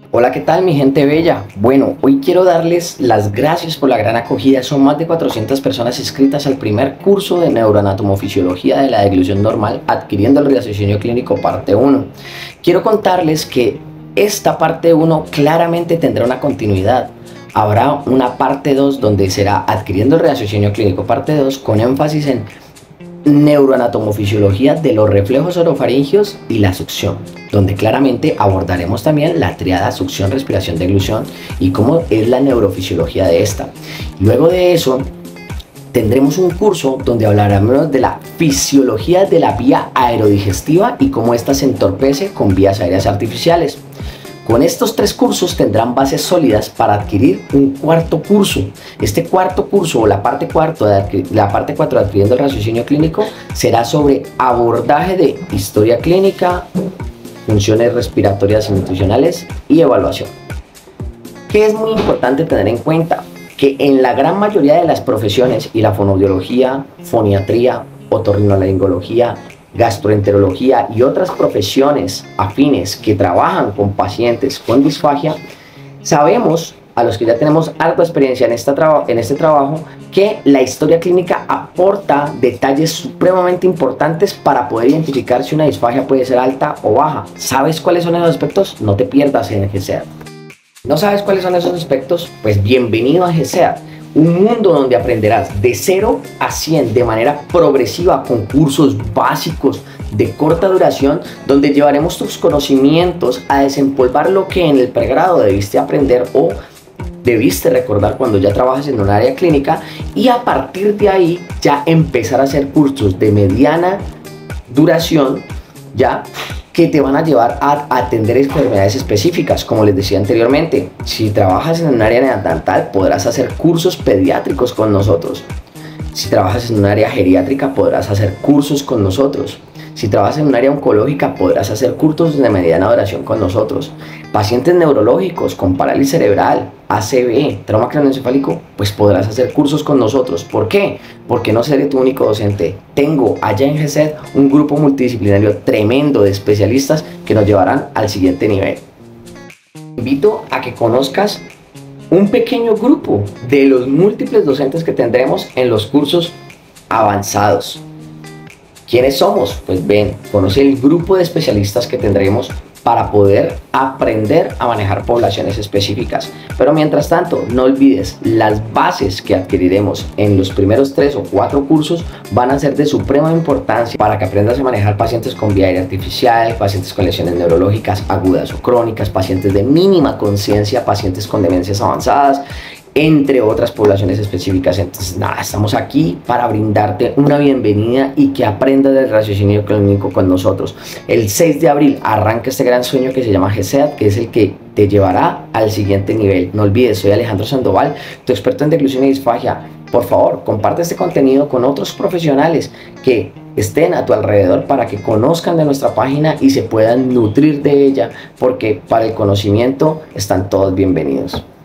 Hola, ¿qué tal mi gente bella? Bueno, hoy quiero darles las gracias por la gran acogida. Son más de 400 personas inscritas al primer curso de neuroanatomofisiología de la deglución normal, adquiriendo el raciocinio clínico parte 1. Quiero contarles que esta parte 1 claramente tendrá una continuidad. Habrá una parte 2 donde será adquiriendo el raciocinio clínico parte 2 con énfasis en neuroanatomofisiología de los reflejos orofaringios y la succión, donde claramente abordaremos también la triada succión, respiración, deglución y cómo es la neurofisiología de esta. Luego de eso tendremos un curso donde hablaremos de la fisiología de la vía aerodigestiva y cómo ésta se entorpece con vías aéreas artificiales. Con estos tres cursos tendrán bases sólidas para adquirir un cuarto curso. Este cuarto curso o la parte 4 de adquiriendo el raciocinio clínico será sobre abordaje de historia clínica, funciones respiratorias y nutricionales y evaluación. ¿Qué es muy importante tener en cuenta? Que en la gran mayoría de las profesiones y la fonoaudiología, foniatría, otorrinolaringología, gastroenterología y otras profesiones afines que trabajan con pacientes con disfagia, sabemos, a los que ya tenemos algo de experiencia en este trabajo, que la historia clínica aporta detalles supremamente importantes para poder identificar si una disfagia puede ser alta o baja. ¿Sabes cuáles son esos aspectos? No te pierdas en GCEAD. ¿No sabes cuáles son esos aspectos? Pues bienvenido a GCEAD. Un mundo donde aprenderás de 0 a 100 de manera progresiva con cursos básicos de corta duración, donde llevaremos tus conocimientos a desempolvar lo que en el pregrado debiste aprender o debiste recordar cuando ya trabajas en un área clínica, y a partir de ahí ya empezar a hacer cursos de mediana duración ya que te van a llevar a atender enfermedades específicas. Como les decía anteriormente, si trabajas en un área neonatal podrás hacer cursos pediátricos con nosotros. Si trabajas en un área geriátrica podrás hacer cursos con nosotros. Si trabajas en un área oncológica podrás hacer cursos de mediana duración con nosotros. Pacientes neurológicos con parálisis cerebral, ACV, trauma craneoencefálico, pues podrás hacer cursos con nosotros. ¿Por qué? Porque no seré tu único docente. Tengo allá en GCEAD un grupo multidisciplinario tremendo de especialistas que nos llevarán al siguiente nivel. Te invito a que conozcas un pequeño grupo de los múltiples docentes que tendremos en los cursos avanzados. ¿Quiénes somos? Pues ven, conoce el grupo de especialistas que tendremos para poder aprender a manejar poblaciones específicas. Pero mientras tanto, no olvides, las bases que adquiriremos en los primeros 3 o 4 cursos van a ser de suprema importancia para que aprendas a manejar pacientes con vía aérea artificial, pacientes con lesiones neurológicas agudas o crónicas, pacientes de mínima conciencia, pacientes con demencias avanzadas, entre otras poblaciones específicas. Entonces nada, estamos aquí para brindarte una bienvenida y que aprendas del raciocinio clínico con nosotros. El 6 de abril arranca este gran sueño que se llama GCEAD, que es el que te llevará al siguiente nivel. No olvides, soy Alejandro Sandoval, tu experto en deglución y disfagia. Por favor, comparte este contenido con otros profesionales que estén a tu alrededor para que conozcan de nuestra página y se puedan nutrir de ella, porque para el conocimiento están todos bienvenidos.